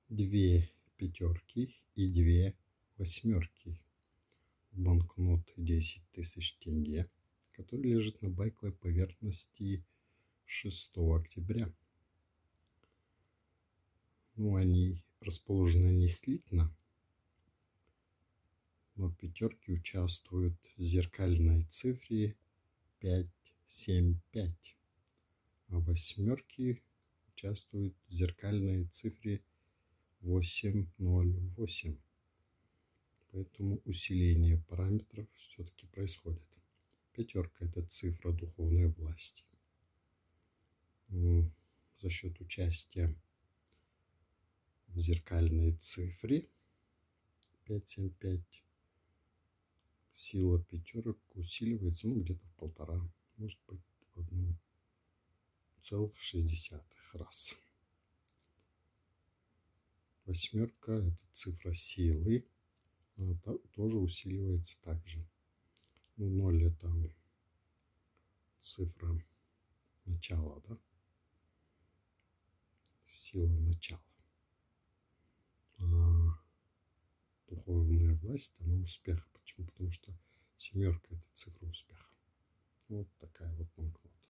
две пятерки и две восьмерки. Банкнот 10 тысяч тенге, который лежит на байковой поверхности 6 октября. Они расположены не слитно, но пятерки участвуют в зеркальной цифре 575, а восьмерки участвуют в зеркальной цифре 808. Поэтому усиление параметров все-таки происходит. Пятерка — это цифра духовной власти. За счет участия в зеркальной цифре 575 сила пятерок усиливается где-то в 1,5, может быть в 1,6 раз. Восьмерка — это цифра силы, она тоже усиливается также. 0 — это цифра начала, да? Сила начала. Духовная власть — она успеха. Почему? Потому что семерка — это цифра успеха. Вот такая вот банкнота.